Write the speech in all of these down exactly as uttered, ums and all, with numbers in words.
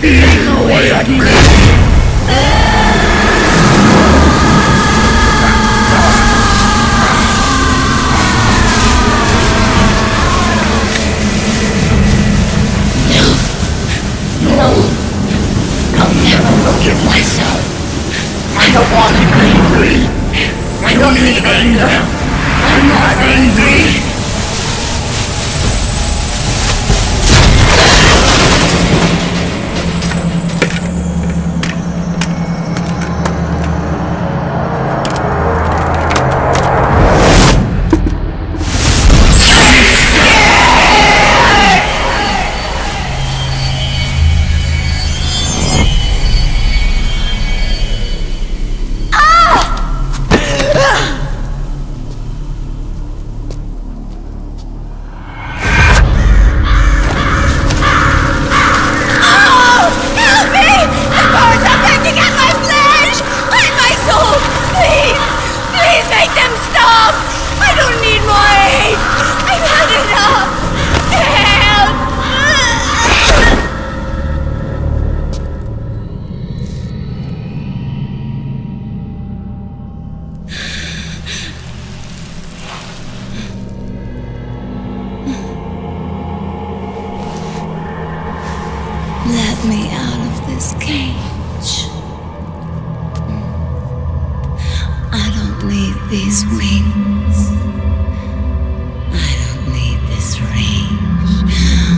no way I can breathe. No, I'll never forgive myself. I don't want to be angry. I don't need anger. I'm not angry. Let me out of this cage. I don't need these wings. I don't need this range.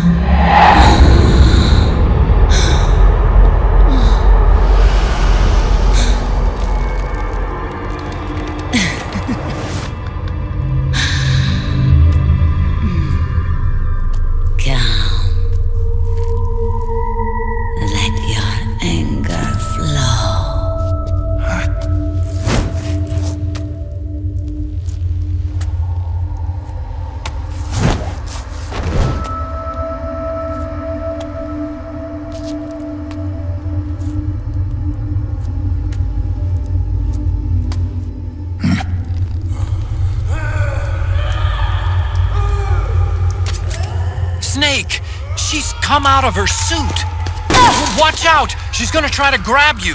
Snake! She's come out of her suit! Watch out! She's gonna try to grab you!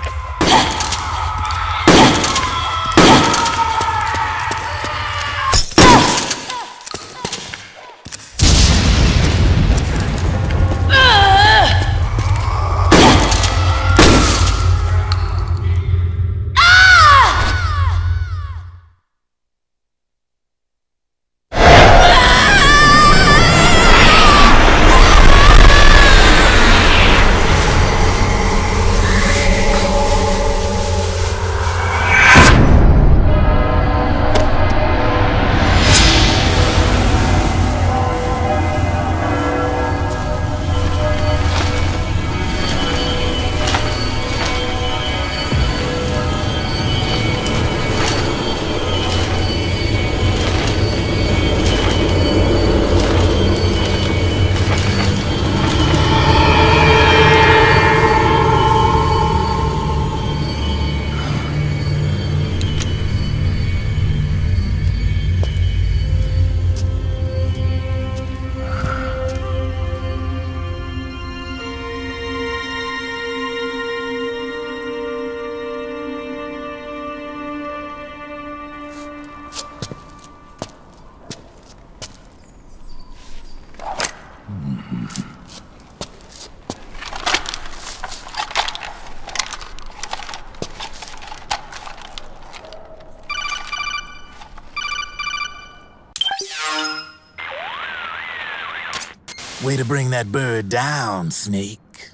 Way to bring that bird down, Snake.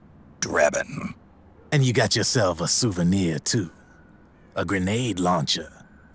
Drebin. And you got yourself a souvenir, too. A grenade launcher.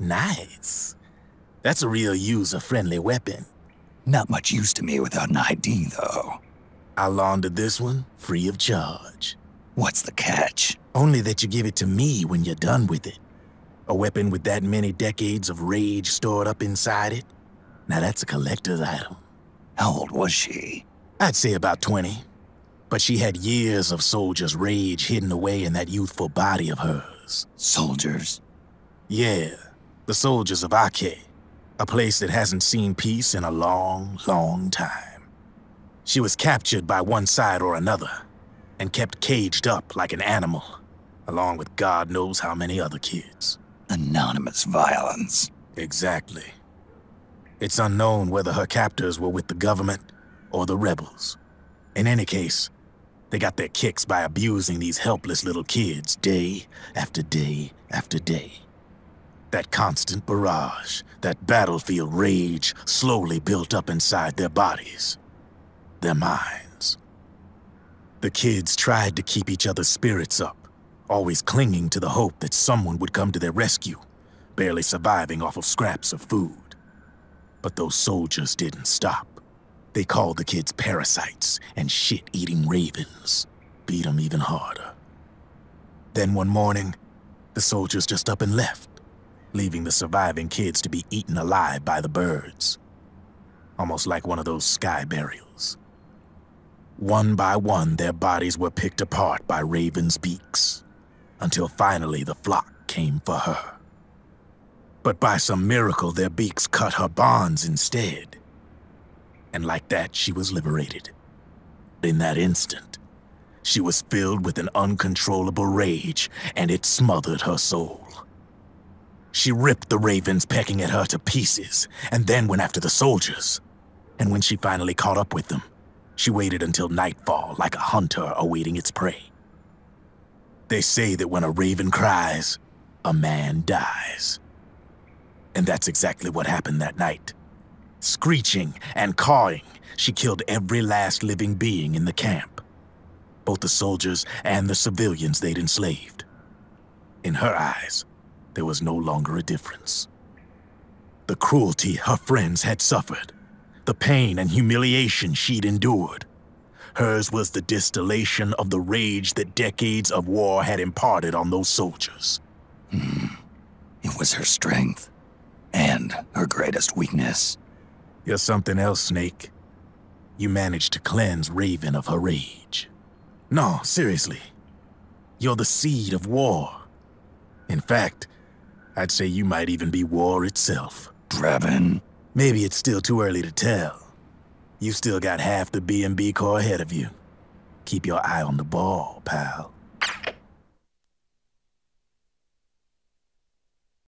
Nice. That's a real user-friendly weapon. Not much use to me without an I D, though. I'll launder this one free of charge. What's the catch? Only that you give it to me when you're done with it. A weapon with that many decades of rage stored up inside it? Now that's a collector's item. How old was she? I'd say about twenty. But she had years of soldiers' rage hidden away in that youthful body of hers. Soldiers? Yeah, the soldiers of Ake. A place that hasn't seen peace in a long, long time. She was captured by one side or another, and kept caged up like an animal, along with God knows how many other kids. Anonymous violence. Exactly. It's unknown whether her captors were with the government or the rebels. In any case, they got their kicks by abusing these helpless little kids day after day after day. That constant barrage, that battlefield rage slowly built up inside their bodies, their minds. The kids tried to keep each other's spirits up, always clinging to the hope that someone would come to their rescue, barely surviving off of scraps of food. But those soldiers didn't stop. They called the kids parasites and shit-eating ravens, beat them even harder. Then one morning, the soldiers just up and left, leaving the surviving kids to be eaten alive by the birds. Almost like one of those sky burials. One by one, their bodies were picked apart by ravens' beaks, until finally the flock came for her. But by some miracle, their beaks cut her bonds instead. And like that, she was liberated. In that instant, she was filled with an uncontrollable rage, and it smothered her soul. She ripped the ravens pecking at her to pieces, and then went after the soldiers. And when she finally caught up with them, she waited until nightfall like a hunter awaiting its prey. They say that when a raven cries, a man dies. And that's exactly what happened that night. Screeching and cawing, she killed every last living being in the camp. Both the soldiers and the civilians they'd enslaved. In her eyes, there was no longer a difference. The cruelty her friends had suffered, the pain and humiliation she'd endured. Hers was the distillation of the rage that decades of war had imparted on those soldiers. Hmm. It was her strength, and her greatest weakness. You're something else, Snake. You managed to cleanse Raven of her rage. No, seriously. You're the seed of war. In fact, I'd say you might even be war itself. Drebin? Maybe it's still too early to tell. You still got half the B and B Corps ahead of you. Keep your eye on the ball, pal.